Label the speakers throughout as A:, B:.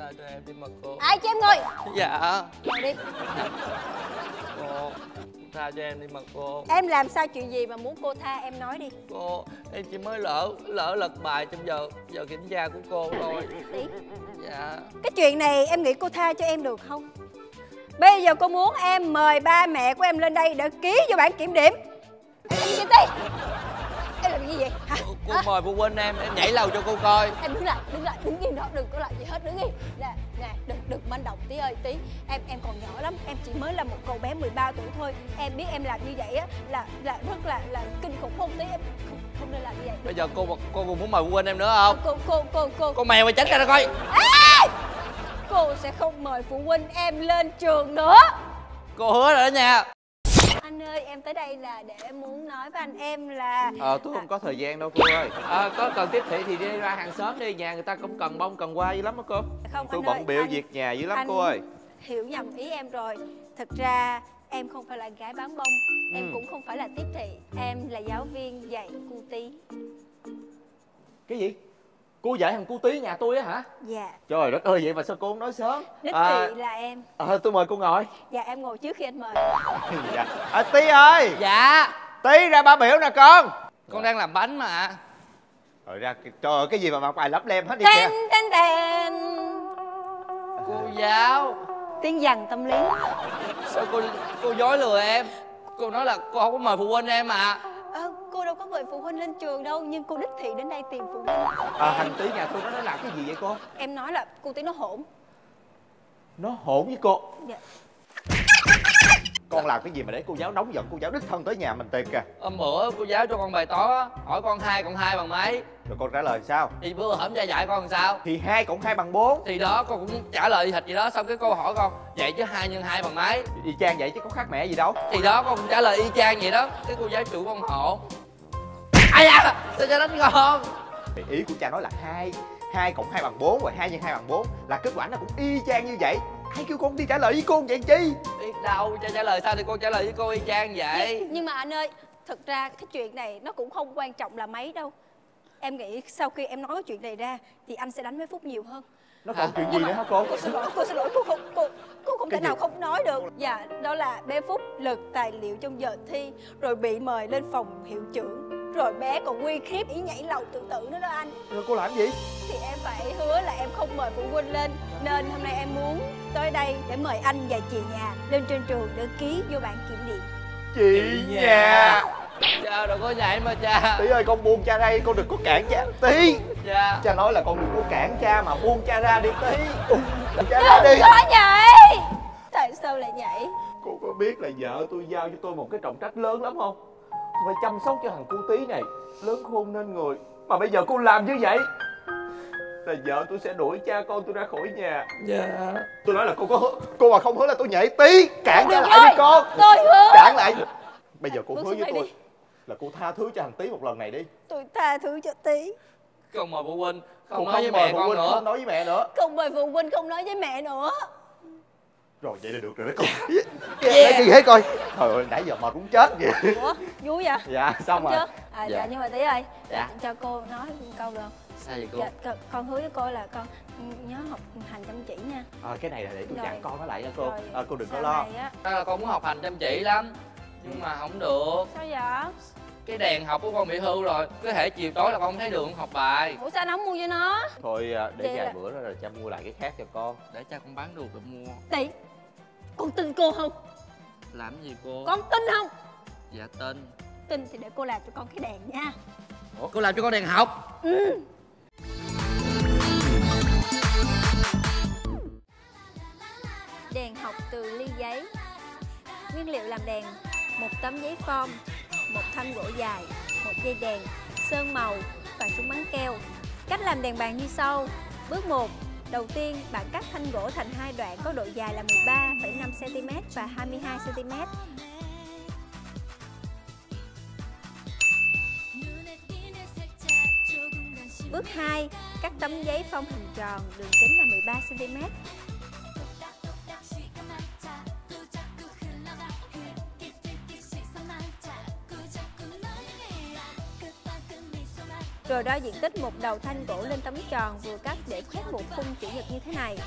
A: cho em đi mà cô.
B: Ai cho em ngồi?
A: Dạ.
B: Ngồi đi.
A: Cô tha cho em đi mà cô.
B: Em làm sao chuyện gì mà muốn cô tha, em nói đi.
A: Cô, em chỉ mới lỡ lật bài trong giờ kiểm tra của cô thôi.
B: Đi.
A: Dạ.
B: Cái chuyện này em nghĩ cô tha cho em được không? Bây giờ cô muốn em mời ba mẹ của em lên đây để ký vô bản kiểm điểm. Em làm gì tí? Em làm gì vậy? Hả?
A: Cô mời phụ huynh em nhảy lầu cho cô coi.
B: Em đứng yên đó, đừng có làm gì hết, đứng yên. Nè, đừng manh động tí ơi, tí. Em còn nhỏ lắm, em chỉ mới là một cậu bé 13 tuổi thôi. Em biết em làm như vậy á là rất là kinh khủng không tí, em không nên làm như vậy.
A: Bây giờ cô còn muốn mời phụ huynh em nữa không?
B: Cô
A: Con mèo mày tránh ra coi.
B: Ê! Cô sẽ không mời phụ huynh em lên trường nữa.
A: Cô hứa rồi đó nha.
B: Anh ơi, em tới đây là để muốn nói với anh em là
C: Tôi không có thời gian đâu cô ơi. Có cần tiếp thị thì đi ra hàng xóm đi, nhà người ta cũng cần bông cần hoa dữ lắm đó cô.
B: Không,
C: Tôi
B: anh
C: bận
B: ơi,
C: biểu việc nhà dữ lắm cô ơi.
B: Hiểu nhầm ý em rồi. Thực ra em không phải là gái bán bông, em cũng không phải là tiếp thị. Em là giáo viên dạy cu tí.
C: Cái gì? Cô dạy thằng cu tí nhà tôi á hả?
B: Dạ.
C: Trời đất ơi, vậy mà sao cô không nói sớm?
B: Đích thị là em.
C: Tôi mời cô ngồi.
B: Dạ, em ngồi trước khi anh mời.
C: Dạ. Tí ơi.
A: Dạ.
C: Tí ra ba biểu nè con.
A: Con đang làm bánh mà.
C: Rồi ra, trời ơi, cái gì mà mặc bài lấp lem hết đi
B: Tên
C: kìa.
B: tên.
A: Cô giáo.
B: Tiếng dằn tâm lý.
A: Sao cô dối lừa em? Cô nói là cô không có mời phụ huynh em mà.
B: Cô đâu có mời phụ huynh lên trường đâu, nhưng cô đích thị đến đây tìm phụ huynh.
C: Thằng Tí nhà tôi nó làm cái gì vậy cô?
B: Em nói là cô Tí nó hỗn.
C: Nó hỗn với cô.
B: Dạ.
C: Con làm cái gì mà để cô giáo nóng giận, cô giáo đích thân tới nhà mình tìm kìa.
A: Hôm bữa cô giáo cho con bài toán hỏi con 2 cộng 2 bằng mấy?
C: Rồi con trả lời sao?
A: Thì bữa hổm cha dạy con làm sao?
C: Thì 2 cộng 2 bằng 4.
A: Thì đó con cũng trả lời thịt gì đó, xong cái cô hỏi con vậy chứ 2 nhân 2 bằng mấy?
C: Y chang vậy chứ có khác mẹ gì đâu.
A: Thì đó con cũng trả lời y chang vậy đó. Cái cô giáo chửi con hỗn. Ai da, sao cho đánh con?
C: Thì ý của cha nói là 2 cộng 2 bằng 4 và 2 nhân 2 bằng 4 là kết quả nó cũng y chang như vậy. Ai kêu con đi trả lời với cô vậy chi?
A: Biết đâu, cha trả lời sao thì con trả lời với cô y chang vậy.
B: Nhưng mà anh ơi, thực ra cái chuyện này nó cũng không quan trọng là mấy đâu. Em nghĩ sau khi em nói cái chuyện này ra thì anh sẽ đánh với Phúc nhiều hơn.
C: Nó còn chuyện gì nữa hả cô?
B: Cô xin lỗi, cô không thể nào không nói được. Dạ, đó là bé Phúc lật tài liệu trong giờ thi rồi bị mời lên phòng hiệu trưởng. Rồi bé còn uy khiếp ý nhảy lầu tự tử nữa đó anh.
C: Rồi cô làm gì?
B: Thì em phải hứa là em không mời phụ huynh lên. Nên hôm nay em muốn tới đây để mời anh và chị nhà lên trên trường để ký vô bản kiểm điểm.
C: Chị nhà.
A: Cha đừng có nhảy mà cha.
C: Tí ơi, con buông cha đây, con đừng có cản cha. Tí.
A: Cha.
C: Cha nói là con đừng có cản cha mà buông cha ra đi Tí. Buông cha ra đi.
B: Đừng có nhảy. Tại sao lại nhảy?
C: Cô có biết là vợ tôi giao cho tôi một cái trọng trách lớn lắm không? Tôi phải chăm sóc cho thằng cu Tí này lớn khôn nên người. Mà bây giờ cô làm như vậy là vợ tôi sẽ đuổi cha con tôi ra khỏi nhà.
A: Dạ.
C: Tôi nói là cô mà không hứa là tôi nhảy. Tí cản
B: Được
C: trở
B: rồi,
C: lại đi con.
B: tôi hứa.
C: Cản lại. Bây giờ cô
B: Bước
C: hứa
B: xuống
C: với
B: đây
C: tôi
B: đi.
C: là cô tha thứ cho thằng Tí một lần này đi.
B: Tôi tha thứ cho Tí.
A: Không mời phụ huynh, không
C: Cô
A: nói với
C: mời
A: mẹ
C: phụ
A: con
C: huynh,
A: nữa.
C: không nói với mẹ nữa.
B: Không mời phụ huynh, không nói với mẹ nữa.
C: Rồi vậy là được rồi đó con. Lấy cái ghế coi. Trời ơi, nãy giờ mệt cũng chết vậy.
B: Ủa, vui vậy?
C: Dạ, xong rồi.
B: Dạ, nhưng mà Tí ơi,
C: Dạ.
B: cho cô nói một câu được không?
A: Sao vậy cô?
B: Dạ, con hứa với cô là con nhớ học hành chăm chỉ nha.
C: Cái này là để tôi
B: Rồi.
C: dặn con nó lại nha cô.
B: Rồi,
C: Cô đừng có
B: sau
C: lo.
B: này á.
A: Đó là con muốn học hành chăm chỉ lắm. Nhưng mà không được.
B: Sao vậy?
A: Cái đèn học của con bị hư rồi. Cứ thể chiều tối là con không thấy đường học bài.
B: Ủa sao anh không mua cho nó?
C: Thôi để
B: Vậy
C: vài
B: là-
C: bữa đó rồi cha mua lại cái khác cho con.
A: Để cha con bán được rồi mua.
B: Tỷ, con tin cô không?
A: Làm gì cô?
B: Con tin không?
A: Dạ tin.
B: Tin thì để cô làm cho con cái đèn nha.
A: Ủa cô làm cho con đèn học?
B: Ừ. Đèn học từ ly giấy. Nguyên liệu làm đèn: một tấm giấy form, một thanh gỗ dài, một dây đèn, sơn màu và súng bắn keo. Cách làm đèn bàn như sau. Bước 1. Đầu tiên, bạn cắt thanh gỗ thành hai đoạn có độ dài là 13,5 cm và 22 cm. Bước 2. Cắt tấm giấy phong hình tròn, đường kính là 13 cm. Rồi đo diện tích một đầu thanh gỗ lên tấm tròn vừa cắt để khoét một khung chữ nhật như thế này.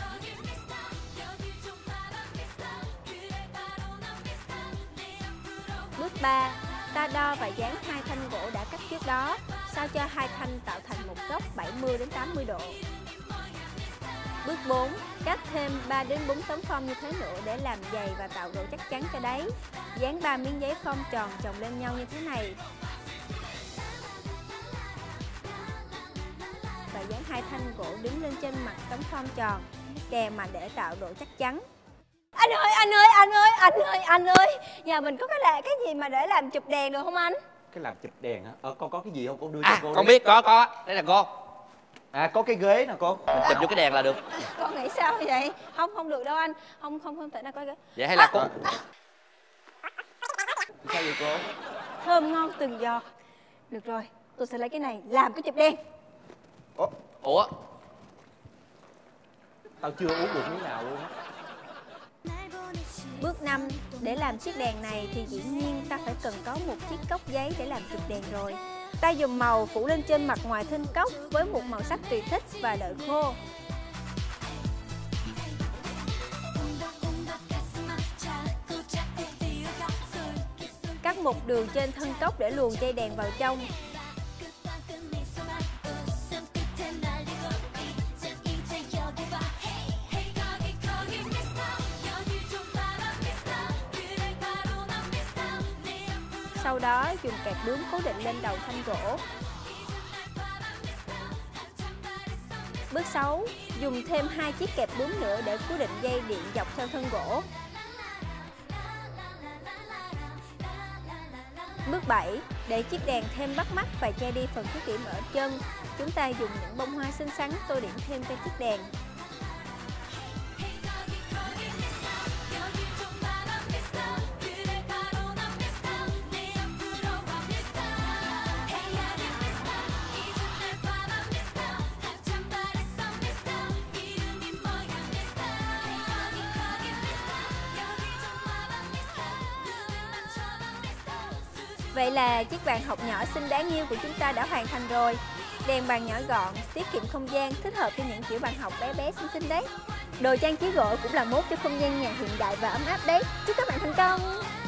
B: Bước 3. Ta đo và dán hai thanh gỗ đã cắt trước đó, sao cho hai thanh tạo thành một góc 70 đến 80 độ. Bước 4. Cắt thêm 3 đến 4 tấm phông như thế nữa để làm dày và tạo độ chắc chắn cho đáy. Dán 3 miếng giấy phông tròn chồng lên nhau như thế này. Và dán hai thanh gỗ đứng lên trên mặt tấm phông tròn, kè mà để tạo độ chắc chắn. Anh ơi, anh ơi, nhà mình có cái gì mà để làm chụp đèn được không anh?
C: Cái làm chụp đèn hả? Con có cái gì không? Con đưa cho cô.
A: Con biết, có. Đây là con.
C: Có cái ghế nè con.
A: Mình chụp vô cái đèn là được.
B: Con nghĩ sao vậy? Không được đâu anh. Không thể nào có cái.
A: Vậy hay là con...
C: Sao vậy cô?
B: Thơm ngon từng giọt. Được rồi, tôi sẽ lấy cái này làm cái chụp đèn.
A: Ủa?
C: Tao chưa uống được miếng nào luôn á.
B: Bước 5. Để làm chiếc đèn này thì dĩ nhiên ta phải cần có một chiếc cốc giấy để làm chụp đèn rồi. Ta dùng màu phủ lên trên mặt ngoài thân cốc với một màu sắc tùy thích và đợi khô. Cắt một đường trên thân cốc để luồn dây đèn vào trong. Sau đó dùng kẹp bướm cố định lên đầu thanh gỗ. Bước 6. Dùng thêm 2 chiếc kẹp bướm nữa để cố định dây điện dọc theo thân gỗ. Bước 7. Để chiếc đèn thêm bắt mắt và che đi phần khuyết điểm ở chân, chúng ta dùng những bông hoa xinh xắn tô điểm thêm cho chiếc đèn. Vậy là chiếc bàn học nhỏ xinh đáng yêu của chúng ta đã hoàn thành rồi. Đèn bàn nhỏ gọn, tiết kiệm không gian, thích hợp cho những kiểu bàn học bé bé xinh xinh đấy. Đồ trang trí gỗ cũng là mốt cho không gian nhà hiện đại và ấm áp đấy. Chúc các bạn thành công!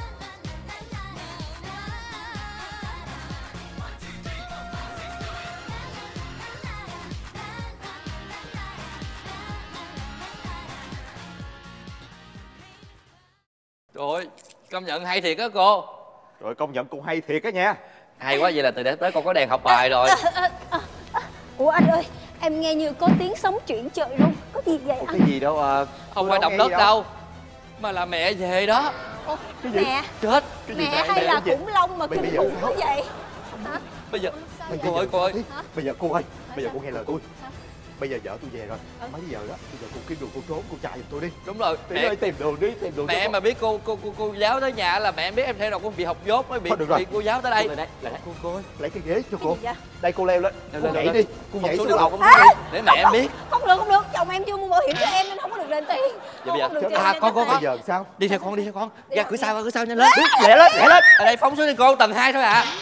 A: Rồi, công nhận hay thiệt á cô.
C: Rồi công nhận cô hay thiệt á nha.
A: Hay quá, vậy là từ đây tới con có đèn học bài rồi.
B: Ủa anh ơi, em nghe như có tiếng sóng chuyển trời luôn. Có gì vậy
C: Cái
B: anh?
C: gì đâu
A: Không phải động đất đâu, mà là mẹ về đó.
B: Ồ,
C: Cái gì?
B: mẹ,
A: Chết.
C: Cái gì
B: mẹ hay là khủng long mà kinh khủng quá vậy? Hả?
A: Bây giờ
C: Cô ơi,
A: cô ơi.
C: Bây giờ cô ơi, bây giờ cô nghe lời tôi. Bây giờ vợ tôi về rồi, mấy giờ đó, bây giờ cô kiếm đường cô trốn, cô chạy giùm tôi đi.
A: Đúng rồi.
C: Tỷ ơi, tìm đường đi, tìm đường.
A: Mẹ em mà biết cô giáo tới nhà là mẹ em biết em theo đầu con bị học dốt mới bị cô giáo tới đây.
C: Lại đây, cô ơi, lấy cái ghế cho cô.
B: Vậy?
C: Đây cô leo lên, cô nhảy đi, cô nhảy xuống
A: đầu
C: đầu.
A: để mẹ em biết.
B: Không được, chồng em chưa mua bảo hiểm cho em nên không có được đền tiền.
A: Vậy bây giờ
B: con
A: con
C: Bây giờ sao?
A: đi theo con ra cửa sau nhanh lên.
C: Lẹ lên, lẹ lên.
A: Ở đây phóng xuống đi cô, tầng 2 thôi ạ.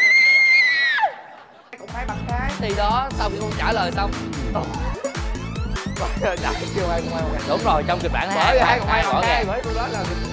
C: Cũng phải bằng cái.
A: Thì đó, sau khi con trả lời xong.
C: Chưa ai.
A: Đúng rồi, trong kịch bản
C: Bởi
A: 2
C: 2 còn 2 bởi tôi nói là